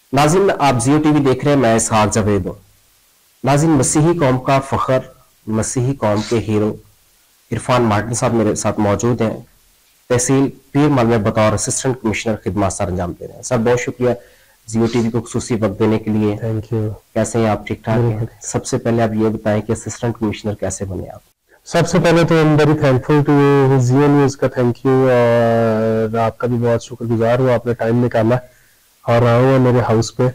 नाज़रीन, आप जियो टीवी देख रहे हैं। मैं इसहाक जावेद हूँ। नाज़रीन, मसीही कौम का फ़ख्र, मसीही कौम के हीरो इरफान मार्टिन साहब मेरे साथ मौजूद हैं। तहसील पीर मल में बतौर असिस्टेंट कमिश्नर खिदमत सर अंजाम दे रहे हैं। सर, बहुत शुक्रिया जियो टीवी को खुसूसी वक्त देने के लिए। Thank you. कैसे हैं आप? ठीक ठाक हैं? सबसे पहले आप ये बताएं कि असिस्टेंट कमिश्नर कैसे बने आप? सबसे पहले तो I am very thankful to Geo news का, थैंक यू। और आपका भी बहुत शुक्रगुजार हूँ, आपने टाइम निकाला और आया हुआ मेरे हाउस पे।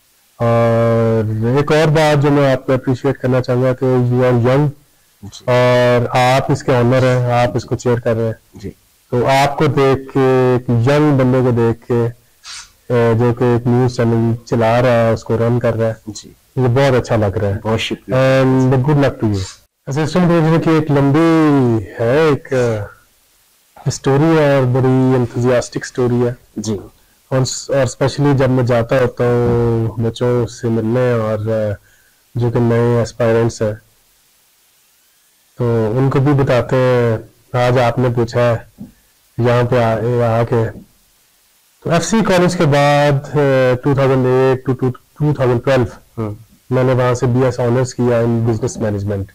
और एक और बात जो मैं आपको अप्रिशिएट करना चाहूँगा कि यू आर यंग और आप इसके ऑनर हैं, आप इसको चेयर कर रहे हैं जी। तो आपको देख के, एक यंग बंदे को देख के जो कि एक न्यूज चैनल चला रहा है, उसको रन कर रहा है जी, मुझे बहुत अच्छा लग रहा है। बहुत शुक्रिया and good luck to you. Assistant commissioner की एक लंबी है एक स्टोरी है और बड़ी एंथुजियास्टिक स्टोरी है जी। और स्पेशली जब मैं जाता होता हूँ बच्चों से मिलने और जो कि नए एस्पायरेंट्स हैं तो उनको भी बताते हैं। आज आपने पूछा है यहाँ पे आके तो एफसी कॉलेज के बाद 2008 टू 2012 मैंने वहां से बीएस ऑनर्स किया इन बिजनेस मैनेजमेंट।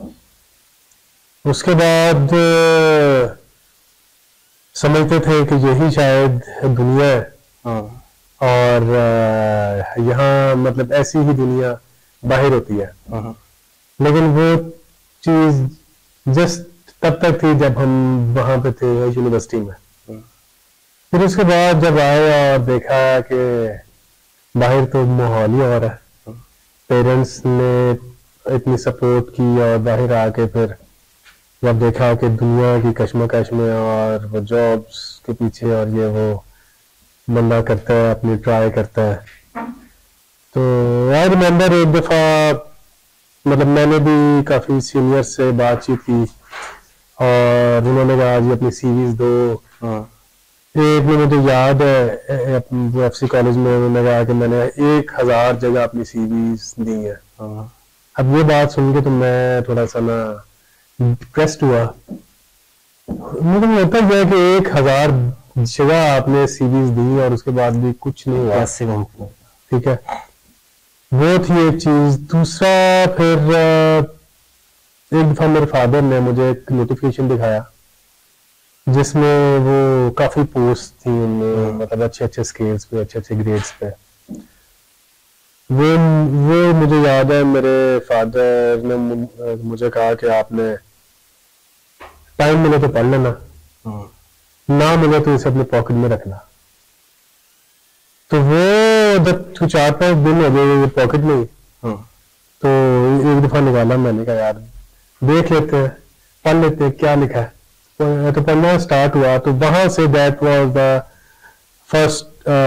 उसके बाद समझते थे कि यही शायद दुनिया है और यहाँ मतलब ऐसी ही दुनिया बाहर होती है। लेकिन वो चीज जस्ट तब तक थी जब हम वहां पे थे यूनिवर्सिटी में। फिर उसके बाद जब आए और देखा कि बाहर तो माहौल ही और है, पेरेंट्स ने इतनी सपोर्ट की और बाहर आके फिर जब देखा कि दुनिया की कश्मकश में और वो जॉब्स के पीछे और ये वो बंदा करता है, अपनी ट्राई करता है। तो आई रिमेम्बर एक दफ़ा मतलब मैंने भी काफ़ी सीनियर से बातचीत की और उन्होंने कहा जी अपनी सीवीज दो। एक में मुझे याद है वो एफसी कॉलेज में उन्होंने कहा कि मैंने 1000 जगह अपनी सीवीज दी है। अब ये बात सुन के तो मैं थोड़ा सा ना डिप्रेस्ड हुआ। मुझे लगता है कि 1000 जगह आपने सीवीज दी और उसके बाद भी कुछ नहीं हुआ, कैसे मुमकिन? ठीक है, वो थी एक चीज। दूसरा फिर एक दफा मेरे फादर ने मुझे एक नोटिफिकेशन दिखाया जिसमें वो काफी पोस्ट थी उनमें, मतलब अच्छे अच्छे स्केल्स पे, अच्छे अच्छे ग्रेड्स पे। वो मुझे याद है मेरे फादर ने मुझे कहा कि आपने टाइम मिले तो पढ़ लेना, ना मिले तो इसे अपने पॉकेट में रखना। तो वो जब 4-5 दिन हो गए पॉकेट में ही, तो एक दफा निकाला, मैंने कहा यार देख लेते हैं, पढ़ लेते हैं क्या लिखा है। तो पढ़ना स्टार्ट हुआ तो वहां से that was the first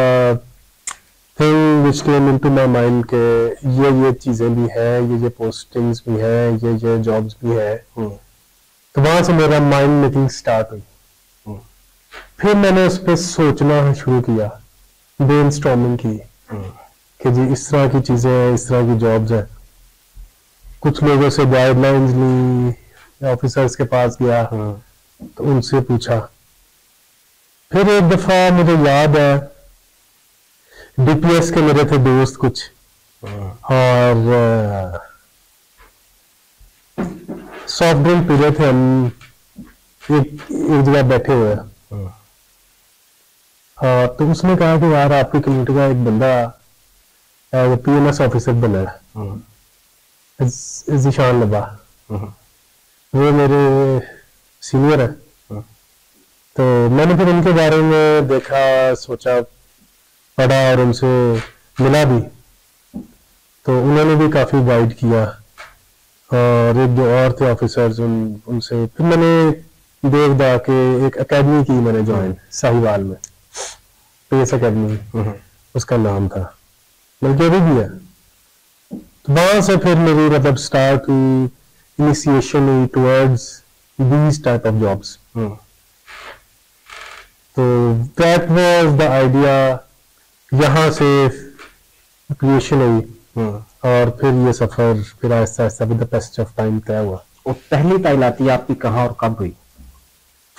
thing which came into my mind के ये चीजें भी है, ये पोस्टिंग्स भी है, ये जॉब्स भी है। तो वहां से मेरा माइंड मेकिंग स्टार्ट हुई। फिर मैंने उस पर सोचना शुरू किया, ब्रेनस्टॉर्मिंग की कि जी इस तरह की चीजें हैं, इस तरह की जॉब्स हैं। कुछ लोगों से गाइडलाइंस ली, ऑफिसर्स के पास गया तो उनसे पूछा। फिर एक दफा मुझे याद है डीपीएस के मेरे थे दोस्त कुछ और सॉफ्ट ड्रिंक पी रहे थे हम, एक जगह बैठे हुए हैं। तो उसने कहा कि यार आपकी कम्युनिटी का एक बंदा वो पीएमएस ऑफिसर बना है, ज़ीशान लबा, वो मेरे सीनियर है। तो मैंने फिर उनके बारे में देखा, सोचा, पढ़ा और उनसे मिला भी। तो उन्होंने भी काफ़ी गाइड किया और एक दो और थे ऑफिसर्स उनसे फिर मैंने देखा कि एक एकेडमी की मैंने ज्वाइन साहिवाल में, पीएस एकेडमी उसका नाम था, बल्कि अभी भी है। तो वहां से फिर मेरी मतलब स्टार्ट हुई, इनिशिएशन हुई towards these type of jobs. तो दैट वाज द आइडिया, यहाँ से क्रिएशन हुई और फिर ये सफर फिर आहिस्ता आहिस्ता with the passage of time तय हुआ। और पहली तैनाती आपकी कहाँ और कब हुई?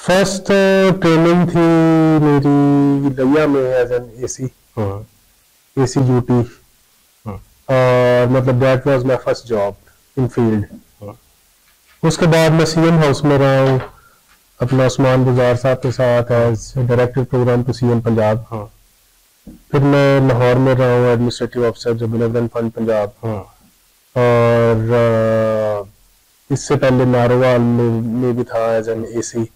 फर्स्ट ट्रेनिंग थी मेरी लिया में as an AC. AC duty, और मतलब that was my first job in field. उसके बाद मैं सीएम हाउस में रहा हूँ अपना उस्मान गुजार साहब के साथ as director program to CM Punjab. फिर मैं लाहौर में रहा हूँ एडमिनिस्ट्रेटिव ऑफिसर जो बेनेवलेंट फंड पंजाब। और इससे पहले नारोवाल में भी था एज एन एसी।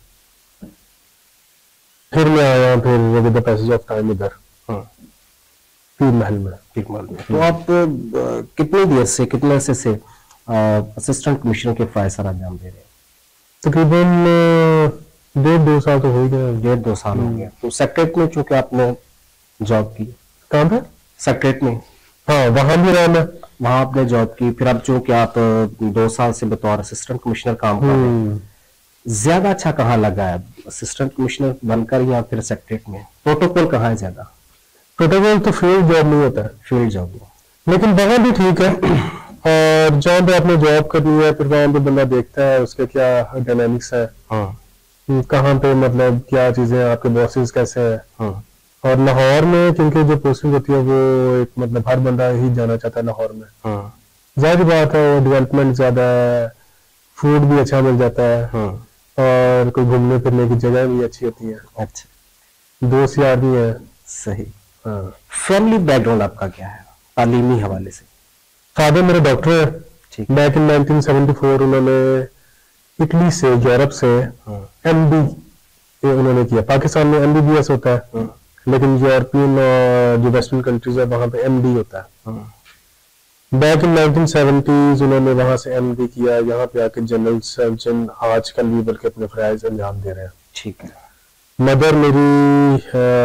फिर मैं आया फिर with the passage of time इधर पीर महल में। तो आप कितनी देर से कितने अरसे से असिस्टेंट कमिश्नर के फ़राइज़ सर अंजाम दे रहे हैं? तकरीबन 1.5-2 साल तो हो ही गए। 1.5-2 साल हो गया। तो सेक्रेट में चूंकि आपने जॉब की, कहाँ पे? सेक्रेट में? हाँ, वहां भी रहा मैं। वहां आपने जॉब की, फिर अब चूंकि आप 2 साल से बतौर असिस्टेंट कमिश्नर काम कर रहे हैं, ज्यादा अच्छा कहाँ लगा है, असिस्टेंट कमिश्नर बनकर या फिर सेक्रेट में? प्रोटोकॉल कहाँ है ज्यादा? प्रोटोकॉल तो फील्ड जॉब नहीं होता है, फील्ड जॉब में, लेकिन वहां भी ठीक है। और जहाँ पे आपने जॉब करनी है फिर वहां पे बंदा देखता है उसके क्या डायनामिक्स है, कहाँ पे मतलब क्या चीजें, आपके बॉसेस कैसे हैं। और लाहौर में क्योंकि जो पोस्टिंग होती है वो एक मतलब हर बंदा ही जाना चाहता है लाहौर में। जाहिर बात है डेवलपमेंट ज्यादा है, फूड भी अच्छा मिल जाता है, और कोई घूमने फिरने की जगह भी अच्छी होती है। अच्छा, दोस्त यार भी है। सही। फैमिली बैकग्राउंड आपका क्या है तालीमी हवाले से? फादर मेरे डॉक्टर है। बैक इन 1974 उन्होंने इटली से, यूरोप से एमडी उन्होंने किया। पाकिस्तान में एमबीबीएस होता है, लेकिन यूरोपियन जो वेस्टर्न कंट्रीज है वहां पे एमडी होता है। बैक इन 1970s उन्होंने वहां से एमडी किया, यहाँ पे आके जनरल सर्जन आजकल भी बल्कि अपने फराइज अंजाम दे रहे हैं। ठीक है। मदर मेरी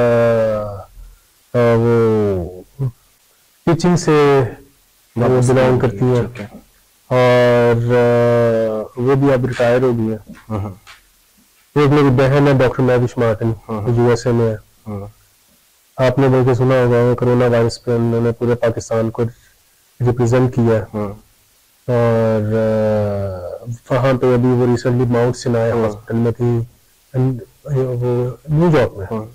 वो टीचिंग से वो बिलोंग करती है, और वो भी अब रिटायर हो गई है। एक मेरी बहन है डॉक्टर मैविश मार्टिन, यूएसए में है। आपने बल्कि सुना होगा कोरोना वायरस पे उन्होंने पूरे पाकिस्तान को रिप्रेजेंट किया, और वहां पे अभी वो रिसेंटली माउंट सिनाई हॉस्पिटल में थी, वो न्यूयॉर्क में।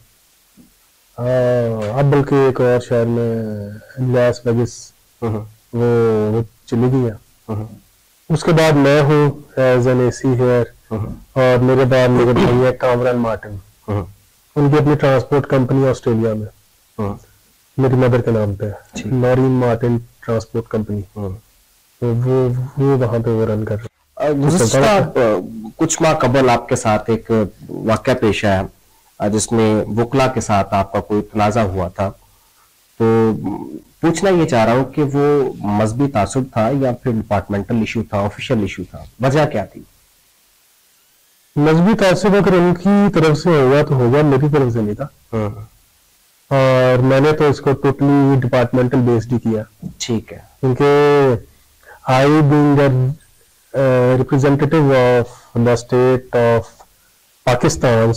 अब बल्कि एक और शहर में लास वेगास वो चली गई है। उसके बाद मैं हूँ एज एन एसी हेयर, और मेरे बाद मेरे भाई है कामरान मार्टिन, उनकी अपनी ट्रांसपोर्ट कंपनी ऑस्ट्रेलिया में मेरी मदर के नाम पे, लॉरीन मार्टिन ट्रांसपोर्ट कंपनी। तो वो वहां पे वो रन कर रहे हैं। कुछ माह कबल आपके साथ एक वाकया पेश आया जिसमें वकला के साथ आपका कोई तनाजा हुआ था, तो पूछना ये चाह रहा हूँ कि वो मजहबी तासुब था या फिर डिपार्टमेंटल इशू था, ऑफिशियल इशू था, वजह क्या थी? मजहबी तासुब अगर उनकी तरफ से होगा तो होगा, मेरी तरफ से नहीं था। और मैंने तो इसको टोटली डिपार्टमेंटल बेस्ड ही किया। ठीक है। क्योंकि I being representative of the state of Pakistan,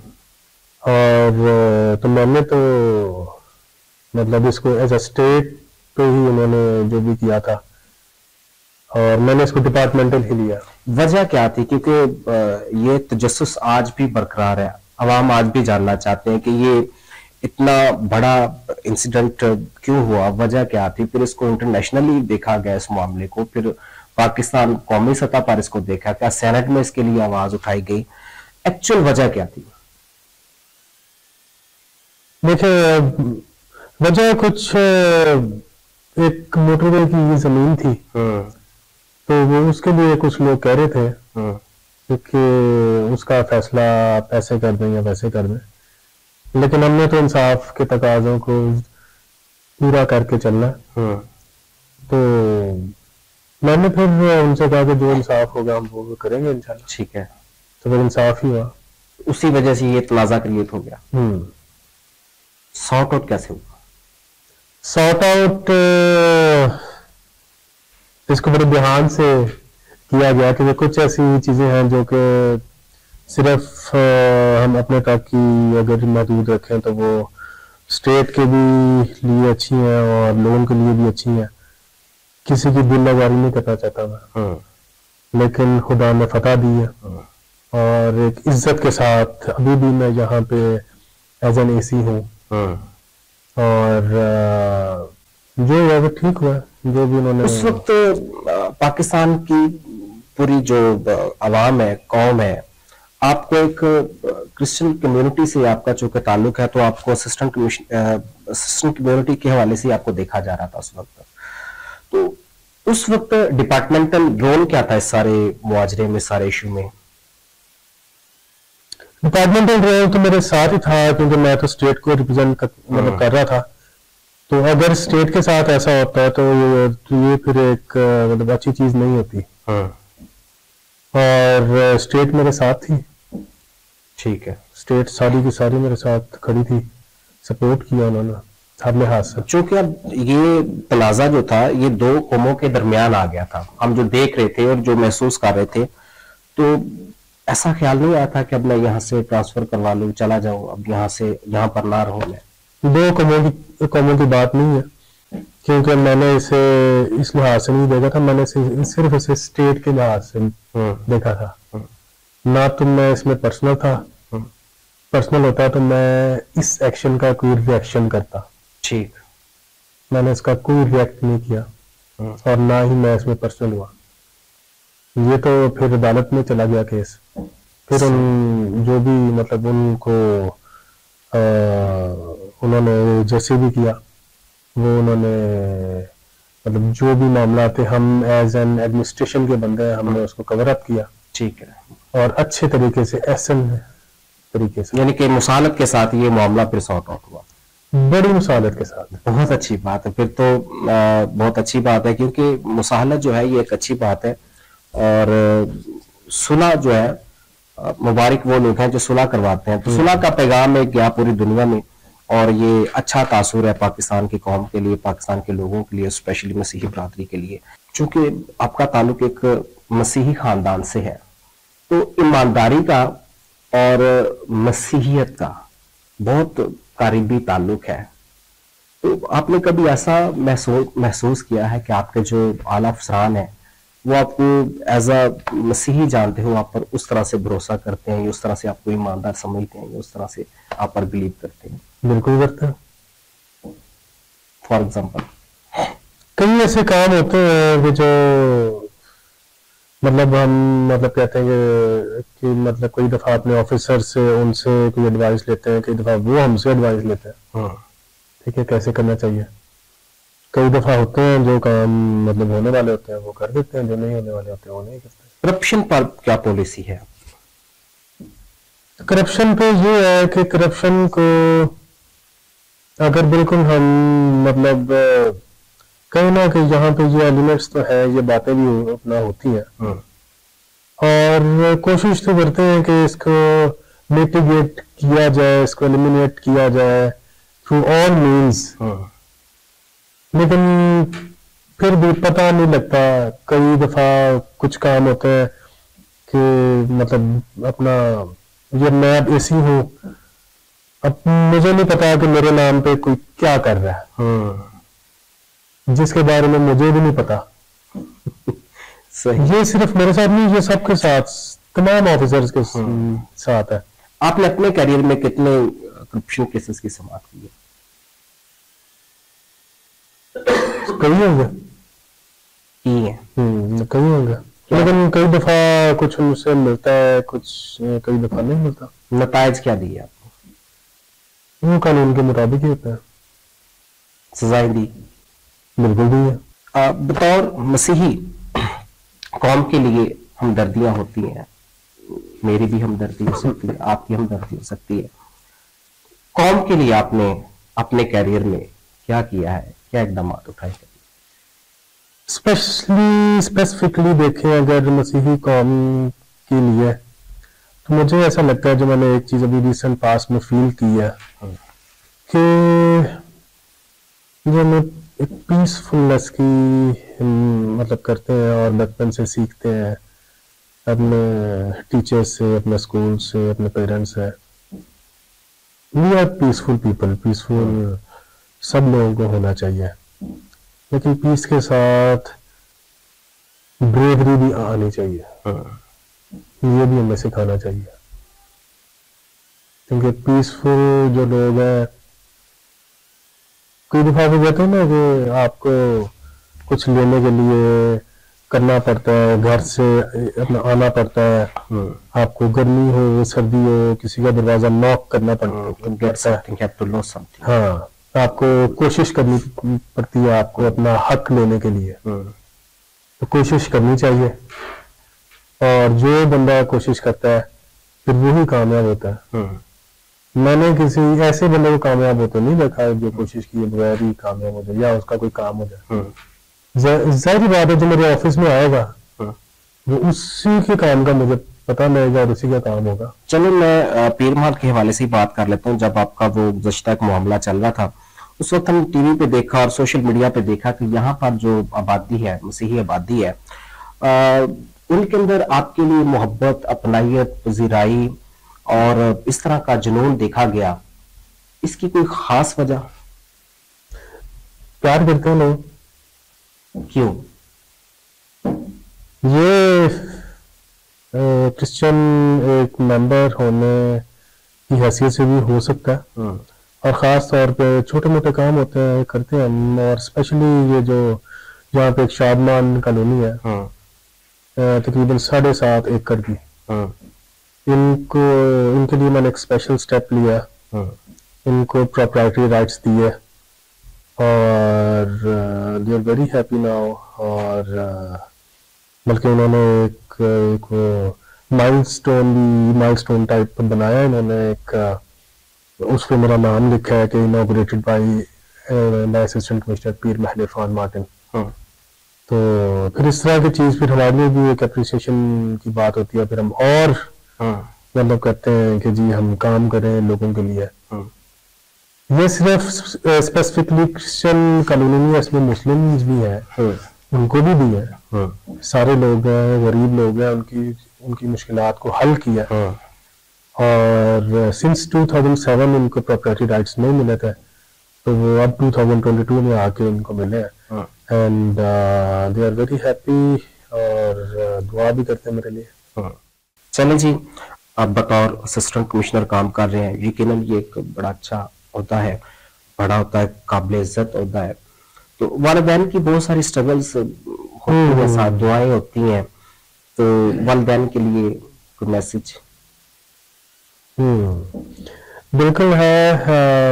और तो मैंने तो मतलब इसको एज अ स्टेट पे ही उन्होंने जो भी किया था, और मैंने इसको डिपार्टमेंटल ही लिया। वजह क्या थी? क्योंकि ये तजस्सुस आज भी बरकरार है, अवाम आज भी जानना चाहते हैं कि ये इतना बड़ा इंसिडेंट क्यों हुआ, वजह क्या थी? फिर इसको इंटरनेशनली देखा गया इस मामले को, फिर पाकिस्तान कौमी सतह पर इसको देखा, क्या सेनेट में इसके लिए आवाज उठाई गई, एक्चुअल वजह क्या थी? देखिए, वजह कुछ एक मोटरवे की जमीन थी, तो वो उसके लिए कुछ लोग कह रहे थे कि उसका फैसला पैसे कर दें या वैसे कर दें, लेकिन हमने तो इंसाफ के तकाजों को पूरा करके चलना। तो मैंने फिर उनसे कहा कि जो इंसाफ होगा हम वो करेंगे इंशाल्लाह। ठीक है। तो फिर इंसाफ ही हुआ, उसी वजह से ये तनाजा क्रिएट हो गया। सॉर्ट आउट कैसे हुआ? सॉर्ट आउट इसको बड़े ध्यान से किया गया, क्योंकि कुछ ऐसी चीजें हैं जो कि सिर्फ हम अपने तक की अगर महदूद रखें तो वो स्टेट के भी लिए अच्छी हैं और लोगों के लिए भी अच्छी हैं। किसी की दिल नजारी नहीं करना चाहता मैं, लेकिन खुदा ने फतह दी है, और एक इज्जत के साथ अभी भी मैं यहाँ पे एज एन एसी हूँ, और जो हुआ वो ठीक हुआ, जो भी उन्होंने उस वक्त पाकिस्तान की पूरी जो आवाम है, कौम है, आपको एक क्रिश्चियन कम्युनिटी से आपका जो कि ताल्लुक है, तो आपको असिस्टेंट कम्युनिटी के हवाले से आपको देखा जा रहा था उस वक्त। तो उस वक्त डिपार्टमेंटल रोल क्या था इस सारे मुआजरे में, सारे इशू में? डिपार्टमेंटल रोल तो मेरे साथ ही था, क्योंकि मैं तो स्टेट को रिप्रेजेंट मतलब कर रहा था। तो अगर स्टेट के साथ ऐसा होता है तो ये फिर एक मतलब अच्छी चीज नहीं होती। और स्टेट मेरे साथ थी। ठीक है, स्टेट सारी की सारी मेरे साथ खड़ी थी, सपोर्ट किया उन्होंने हर लिहाज से। चूंकि अब ये तनाजा जो था ये दो कौमों के दरमियान आ गया था, हम जो देख रहे थे और जो महसूस कर रहे थे, तो ऐसा ख्याल नहीं आया था कि अब मैं यहाँ से ट्रांसफर करवा लूँ, चला जाऊँ, अब यहाँ से यहाँ पर ना रहूँ मैं? दो कौमों की बात नहीं है, क्योंकि मैंने इसे इस लिहाज से नहीं देखा था, मैंने सिर्फ इसे स्टेट के लिहाज से देखा था। ना तो मैं इसमें पर्सनल था, पर्सनल होता तो मैं इस एक्शन का कोई रिएक्शन करता। ठीक, मैंने इसका कोई रिएक्ट नहीं किया और ना ही मैं इसमें पर्सनल हुआ। ये तो फिर अदालत में चला गया केस, फिर उन जो भी मतलब उनको उन्होंने जैसे भी किया वो उन्होंने मतलब जो भी मामला थे, हम एज एन एडमिनिस्ट्रेशन के बंदे हैं, हमने उसको कवर अप किया। ठीक है, और अच्छे तरीके से एहसन तरीके से, यानी कि मुसालत के साथ ये मामला फिर सॉर्ट आउट हुआ? बड़ी मुसालत के साथ। बहुत अच्छी बात है फिर तो, बहुत अच्छी बात है, क्योंकि मुसाहलत जो है ये एक अच्छी बात है। और सुलह जो है, मुबारक वो लोग हैं जो सुलह करवाते हैं, तो सुलह का पैगाम एक गया पूरी दुनिया में, और ये अच्छा तासुर है पाकिस्तान की कौम के लिए, पाकिस्तान के लोगों के लिए, स्पेशली मसीही बरादरी के लिए। चूंकि आपका ताल्लुक एक मसीही खानदान से है, तो ईमानदारी का और मसीहियत का बहुत करीबी ताल्लुक है। तो आपने कभी ऐसा महसूस किया है कि आपके जो आला अफसरान है वो आपको एज अ मसीही जानते हो, आप पर उस तरह से भरोसा करते हैं, उस तरह से आपको ईमानदार समझते हैं, उस तरह से आप पर बिलीव करते हैं? बिल्कुल करते हैं। फॉर एग्जाम्पल कई ऐसे काम होते हैं कि जो मतलब हम मतलब कहते हैं कि मतलब कोई दफा अपने ऑफिसर से उनसे कोई एडवाइस लेते हैं, कई दफा वो हमसे एडवाइस लेते हैं, ठीक है, कैसे करना चाहिए। कई दफा होते हैं जो काम मतलब होने वाले होते हैं वो कर देते हैं, जो नहीं होने वाले होते हैं वो नहीं करते। करप्शन पर क्या पॉलिसी है? करप्शन पे ये है कि करप्शन को अगर बिल्कुल हम मतलब कहीं ना कहीं यहाँ पे ये एलिमेंट्स तो है, ये बातें भी अपना होती हैं, और कोशिश तो करते हैं कि इसको मिटिगेट किया जाए, इसको एलिमिनेट किया जाए थ्रू ऑल मीन्स। लेकिन फिर भी पता नहीं लगता, कई दफा कुछ काम होते हैं कि मतलब अपना ये मैं अब ऐसी हूँ, अब मुझे नहीं पता कि मेरे नाम पे कोई क्या कर रहा है, जिसके बारे में मुझे भी नहीं पता। सही। ये सिर्फ मेरे साथ नहीं, ये सबके साथ, तमाम ऑफिसर्स के साथ है। आपने अपने करियर में कितने करप्शन केसेस की समाप्त की है? कई होंगे, कई होंगे, लेकिन कई दफा कुछ उनसे मिलता है, कुछ कई दफा नहीं मिलता। नतायज क्या दिए आपको? वो कानून के मुताबिक ही होता है। सजाएं दी? बिल्कुल दी है। बतौर मसीही कौम के लिए हमदर्दियां होती हैं, मेरी भी हमदर्दी हो सकती है, आपकी हमदर्दी हो सकती है। कौम के लिए आपने अपने कैरियर में क्या किया है, क्या इकदाम उठाए? स्पेसिफिकली देखें अगर मसीही कौम के लिए, तो मुझे ऐसा लगता है, जो मैंने एक चीज अभी रिसेंट पास्ट में फील की है कि जो हम एक पीसफुलनेस की मतलब करते हैं और बचपन से सीखते हैं अपने टीचर्स से, अपने स्कूल से, अपने पेरेंट्स से। We are peaceful people, peaceful सब लोगों को होना चाहिए, लेकिन पीस के साथ ब्रेवरी भी आनी चाहिए। ये भी हमें सिखाना चाहिए, क्योंकि पीसफुल जो लोग हैं कई दफा तो कहते हैं ना कि आपको कुछ लेने के लिए करना पड़ता है, घर से अपना आना पड़ता है, आपको गर्मी हो सर्दी हो किसी का दरवाजा नॉक करना पड़ता है। हाँ, आपको कोशिश करनी पड़ती है आपको अपना हक लेने के लिए, तो कोशिश करनी चाहिए, और जो बंदा कोशिश करता है फिर वही कामयाब होता है। मैंने किसी ऐसे बंदे को कामयाब होते नहीं देखा जो कोशिश किए बगैर ही कामयाब हो जाए या उसका कोई काम हो जाए। जाहिर बात है जो मेरे ऑफिस में आएगा वो उसी के काम का मुझे पता लगेगा और उसी का काम होगा। चलो मैं पीर महल के हवाले से ही बात कर लेता हूँ। जब आपका वो गुज़श्ता एक मामला चल रहा था उस वक्त हम टीवी पे देखा और सोशल मीडिया पे देखा कि यहाँ पर जो आबादी है, मसीही आबादी है, उनके अंदर आपके लिए मोहब्बत, अपनाइयत, पजीराई और इस तरह का जुनून देखा गया। इसकी कोई खास वजह? प्यार करते हैं लोग। क्यों? ये क्रिश्चियन एक मेंबर होने की हैसियत से भी हो सकता है, और ख़ास तौर पे छोटे मोटे काम होते हैं करते हैं हम, और स्पेशली ये जो यहाँ पे एक शादमान कॉलोनी है तकरीबन 7.5 एकड़ की, इनको इनके लिए मैंने एक स्पेशल स्टेप लिया, इनको प्रोप्राइटरी राइट्स दिए और they are very happy now. और बल्कि उन्होंने एक माइलस्टोन टाइप बनाया इन्होंने, एक उस पर मेरा नाम लिखा है कि इनॉग्रेटेड बाय असिस्टेंट कमिश्नर पीर महल इरफान मार्टिन। तो फिर इस तरह की चीज फिर हमारे लिए भी एक अप्रिसिएशन की बात होती है, फिर हम और मतलब कहते हैं कि जी हम काम करें लोगों के लिए। ये सिर्फ स्पेसिफिकली क्रिश्चियन कॉलोनी में, इसमें मुस्लिम्स भी हैं, उनको भी दिया, सारे लोग हैं, गरीब लोग हैं, उनकी मुश्किलात को हल किया। और सिंस 2007 उनको प्रॉपर्टी राइट्स नहीं मिले थे, तो वो अब 2022 में आके उनको मिले हैं, and they are very happy और दुआ भी करते हैं मेरे लिए। चलें जी, आप बतौर असिस्टेंट कमिश्नर काम कर रहे हैं, यकीनन ये एक बड़ा अच्छा होता है, बड़ा होता है, काबिल इज्जत होता है। तो वालिदैन की बहुत सारी स्ट्रगल्स होती हैं, साथ दुआएं होती हैं, तो वालिदैन के लिए कोई मैसेज? बिल्कुल है।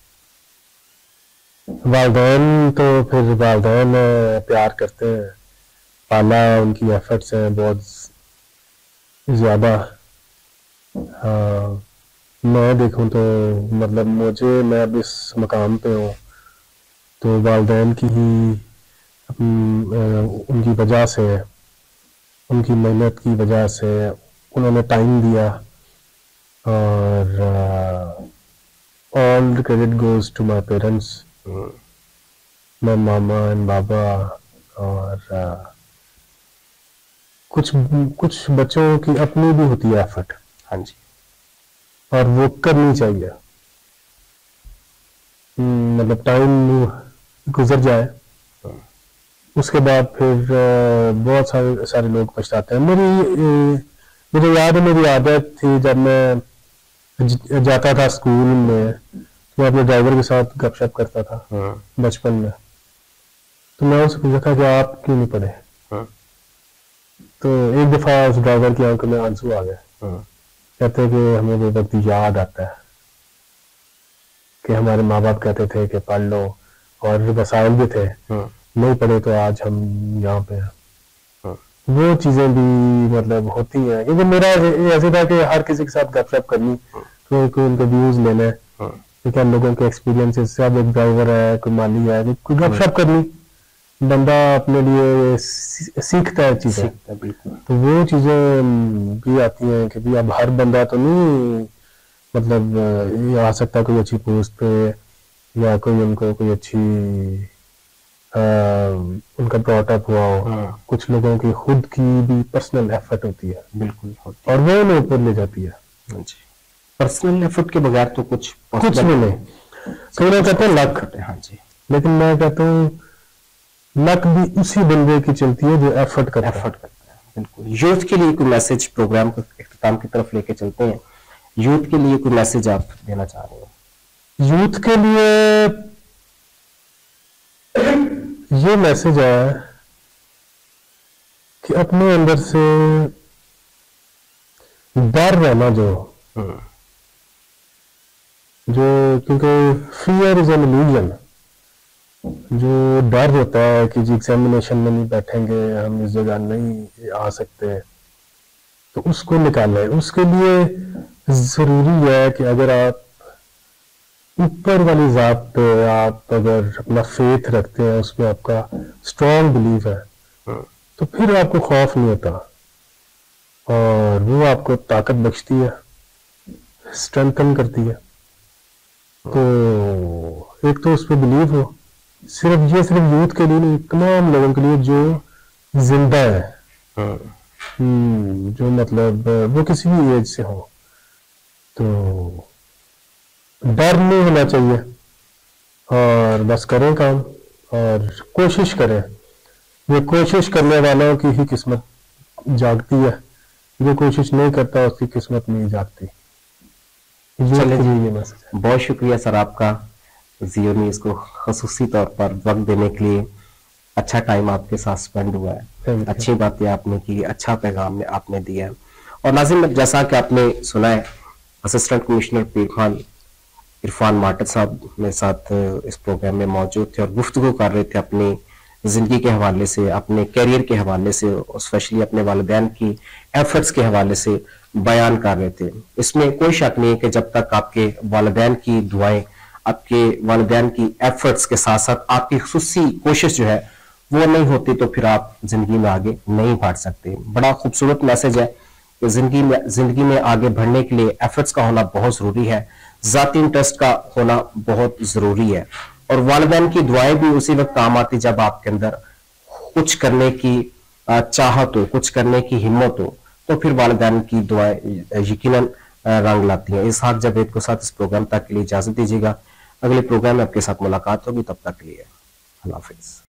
वालिदैन तो फिर वालिदैन प्यार करते हैं, पाला उनकी एफर्ट्स हैं बहुत ज्यादा। मैं देखूं तो मतलब मैं अब इस मकाम पे हूँ तो वालिदैन की ही उनकी वजह से, उनकी मेहनत की वजह से उन्होंने टाइम दिया, और all the credit goes to my parents, my mama and baba. और कुछ बच्चों की अपनी भी होती है एफर्ट, हाँ जी, और वो करनी चाहिए। मतलब टाइम गुजर जाए उसके बाद फिर बहुत सारे लोग पछताते हैं। मुझे याद है, मेरी आदत थी जब मैं जाता था स्कूल में तो मैं अपने ड्राइवर के साथ गपशप करता था बचपन में, तो मैं उससे पूछा था कि आप क्यों नहीं पढ़े। तो एक दफा उस ड्राइवर की आंखों में आंसू आ गए, कहते कि हमें वो वक्त याद आता है कि हमारे माँ बाप कहते थे कि पढ़ लो, और वसाइल भी थे, नहीं पढ़े तो आज हम यहाँ पे हैं। वो चीजें भी मतलब होती हैं, क्योंकि मेरा ऐसे था कि हर किसी के साथ गपशप करनी, तो कोई उनके व्यूज लेने, क्योंकि हम लोगों के एक्सपीरियंसेस, सब एक ड्राइवर है, कोई माली है, कोई गपशप करनी, बंदा अपने लिए सीखता है चीजें। तो वो चीजें भी आती हैं कि भी अब हर बंदा तो नहीं मतलब ये आ सकता कोई अच्छी पोस्ट पे, या कोई उनको कोई अच्छी उनका ब्रॉटअप हुआ हो। कुछ लोगों की खुद की भी पर्सनल एफर्ट होती है, बिल्कुल, और वो उन्हें ऊपर ले जाती है। पर्सनल एफर्ट के बगैर तो कुछ नहीं। कई लोग कहते हैं लक, हाँ जी, लेकिन मैं कहता हूँ लक भी उसी बंदे की चलती है जो एफर्ट करता है। बिल्कुल। यूथ के लिए कोई मैसेज, प्रोग्राम को इख्तिताम की तरफ लेके चलते हैं, यूथ के लिए कोई मैसेज आप देना चाह रहे हो? यूथ के लिए ये मैसेज है कि अपने अंदर से डर रहना जो क्योंकि फियर इज एन इल्यूजन, जो डर होता है कि जी एग्जामिनेशन में नहीं बैठेंगे, हम इस जगह नहीं आ सकते, तो उसको निकालें। उसके लिए जरूरी है कि अगर आप ऊपर वाली जात पे आप अगर अपना फेथ रखते हैं, उसमें आपका स्ट्रॉन्ग बिलीव है, तो फिर आपको खौफ नहीं होता और वो आपको ताकत बख्शती है, स्ट्रेंथन करती है। तो एक तो उस पर बिलीव हो, सिर्फ यूथ के लिए नहीं, तमाम लोगों के लिए जो जिंदा है, जो मतलब वो किसी भी एज से हो, तो डर नहीं होना चाहिए और बस करें काम और कोशिश करें। ये कोशिश करने वालों की ही किस्मत जागती है, जो कोशिश नहीं करता उसकी किस्मत नहीं जागती। चलिए जी, बहुत शुक्रिया सर आपका जियो न्यूज़ को खसूसी तौर पर वक्त देने के लिए। अच्छा टाइम आपके साथ स्पेंड हुआ है, अच्छी बातें आपने की, अच्छा पैगाम आपने दिया है। और नाज़रीन, जैसा कि आपने सुना है, असिस्टेंट कमिश्नर पीर खान इरफान मार्टन साहब मेरे साथ इस प्रोग्राम में मौजूद थे और गुफ्तगू कर रहे थे अपनी जिंदगी के हवाले से, अपने कैरियर के हवाले से और स्पेशली अपने वालिदैन की एफर्ट्स के हवाले से बयान कर रहे थे। इसमें कोई शक नहीं है कि जब तक आपके वालिदैन की दुआएं, आपके वालिदैन की एफर्ट्स के साथ साथ आपकी खुसूसी कोशिश जो है वो नहीं होती, तो फिर आप जिंदगी में आगे नहीं बढ़ सकते। बड़ा खूबसूरत मैसेज है कि जिंदगी में आगे बढ़ने के लिए एफर्ट्स का होना बहुत जरूरी है, जाती इंटरेस्ट का होना बहुत जरूरी है, और वालिदैन की दुआएं भी उसी वक्त काम आती जब आपके अंदर कुछ करने की चाहत हो, कुछ करने की हिम्मत हो, तो फिर वालिदैन की दुआएं यकीनन रंग लाती हैं। इसहाक जावेद को साथ इस प्रोग्राम तक के लिए इजाजत दीजिएगा। अगले प्रोग्राम में आपके साथ मुलाकात होगी, तब तक के लिए अल्लाह हाफिज।